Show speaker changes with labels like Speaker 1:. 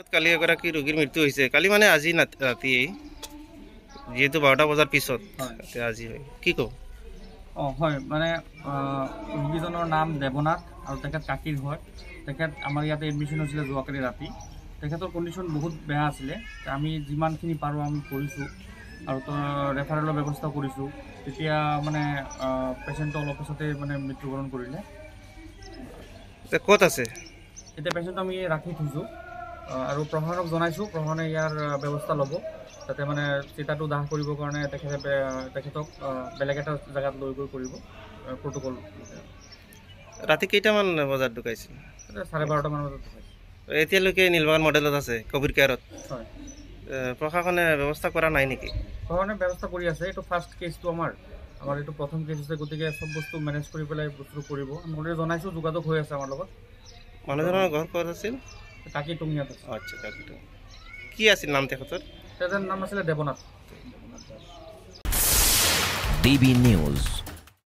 Speaker 1: কালি এগৰাকী ৰোগীৰ মৃত্যু হৈছে কালি মানে আজি ৰাতি যেহেতু 12টা বজাৰ পিছত আজি হয় কি কব
Speaker 2: হয় মানে ৰোগীজনৰ নাম দেৱনাথ আৰু তেখেত কাকিৰ হয় তেখেত আমাৰ ইয়াতে এডমিশ্যন হৈছিলে যোৱাকালি ৰাতি তেখেতৰ কণ্ডিশ্যন বহুত বেয়া আছিলে আমি যিমানখিনি পাৰোঁ আমি কৰিছোঁ আৰু ৰেফাৰেলৰ ব্যৱস্থা কৰিছোঁ তেতিয়া মানে পেচেণ্টটো অলপ পিছতে মানে মৃত্যুবৰণ কৰিলে
Speaker 1: ক'ত আছে
Speaker 2: এতিয়া পেচেণ্টটো আমি ৰাখি থৈছোঁ আৰু প্ৰশাসনক জনাইছোঁ প্ৰশাসনে ইয়াৰ ব্যৱস্থা ল'ব যাতে মানে চিতাটো দাহ কৰিবৰ কাৰণে তেখেতক বেলেগ এটা জেগাত লৈ গৈ কৰিব প্ৰট'কল
Speaker 1: ৰাতি কেইটামান বজাত ঢুকাইছিল
Speaker 2: 12:30 মান বজাত ঢুকাইছিল
Speaker 1: এতিয়ালৈকে নীলবাগান মডেলত আছে কোভিড কেয়াৰত
Speaker 2: হয়
Speaker 1: প্ৰশাসনে ব্যৱস্থা কৰা নাই নেকি
Speaker 2: প্ৰশাসনে ব্যৱস্থা কৰি আছে এইটো ফাৰ্ষ্ট কেছটো আমাৰ এইটো প্ৰথম কেছ আছে গতিকে চব বস্তু মেনেজ কৰি পেলাই বস্তুটো কৰিব আমি অলৰেডি জনাইছোঁ যোগাযোগ হৈ আছে আমাৰ লগত
Speaker 1: মানুহজনৰ ঘৰ ক'ত আছিল
Speaker 2: কাকি টুঙিয়াত আছে
Speaker 1: আচ্ছা কাকি টুঙিয়া কি আছিল নাম তেখেতৰ
Speaker 2: তেখেতৰ নাম আছিলে দেৱনাথ
Speaker 3: DB News